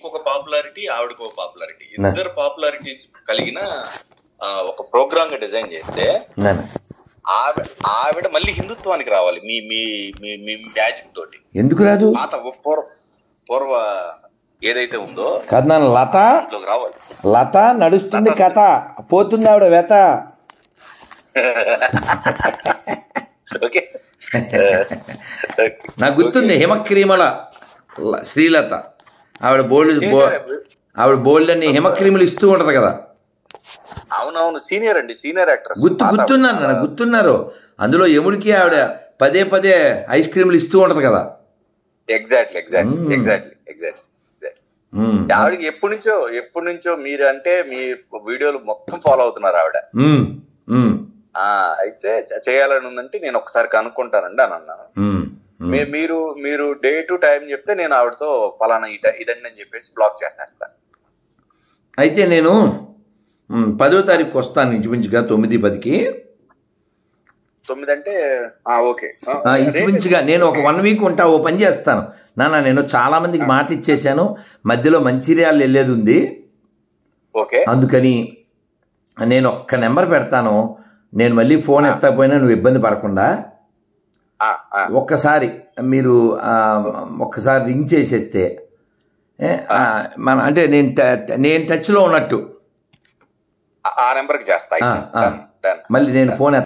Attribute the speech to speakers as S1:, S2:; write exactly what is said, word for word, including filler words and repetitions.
S1: ఒక పాపులారిటీ, ఆవిడకు ఒక పాపులారిటీ, ఇద్దరు పాపులారిటీస్ కలిగిన ఒక ప్రోగ్రామ్ గా డిజైన్ చేస్తే ఆవిడ ఆవిడ మళ్ళీ హిందుత్వానికి రావాలి మీ మీ మీ మ్యాజిక్ తోటి.
S2: ఎందుకు రాదు?
S1: పాత పూర్వ పూర్వ ఏదైతే ఉందో
S2: కథ లత
S1: రావాలి.
S2: లత నడుస్తుంది కథ, పోతుంది ఆవిడ వెత.
S1: ఓకే,
S2: నాకు గుర్తుంది హిమక్రీముల శ్రీలత, ఆవిడ బోల్డ్ ఆవిడ బోల్డ్ అని హిమక్రీములు ఇస్తూ ఉంటది కదా.
S1: అవునవును, సీనియర్ అండి, సీనియర్ యాక్టర్.
S2: గుర్తు గుర్తున్నాను నాకు గుర్తున్నారు. అందులో యముడికి ఆవిడ పదే పదే ఐస్ క్రీములు ఇస్తూ ఉంటది కదా.
S1: ఎగ్జాక్ట్లీ ఎగ్జాక్ట్లీ ఎగ్జాక్ట్లీ ఎగ్జాక్ట్లీ ఆవిడకి ఎప్పటి నుంచో ఎప్పటి నుంచో మీరు అంటే మీ వీడియోలు మొత్తం ఫాలో అవుతున్నారు ఆవిడ. అయితే చేయాలని ఉందంటే నేను ఒకసారి కనుక్కుంటానండి అని అన్నాను. మీరు మీరు డే టు టైం చెప్తే నేను ఆవిడతో పలానా ఇదండి అని చెప్పేసి బ్లాక్ చేసేస్తాను.
S2: అయితే నేను పదో తారీఖు వస్తాను ఇంచుమించుగా తొమ్మిది పదికి.
S1: తొమ్మిది అంటే ఓకే,
S2: ఇంచుమించుగా నేను ఒక వన్ వీక్ ఉంటా. ఓ పని చేస్తాను నాన్న, నేను చాలా మందికి మాట ఇచ్చేసాను, మధ్యలో మంచిర్యాల వెళ్ళేది ఉంది.
S1: ఓకే,
S2: అందుకని నేను ఒక్క నెంబర్ పెడతాను. నేను మళ్ళీ ఫోన్ ఎత్తకపోయినా నువ్వు ఇబ్బంది పడకుండా ఒక్కసారి మీరు ఒక్కసారి రింగ్ చేసేస్తే మన అంటే నేను నేను టచ్లో ఉన్నట్టు
S1: ఆ నెంబర్కి చేస్తా.
S2: మళ్ళీ నేను ఫోన్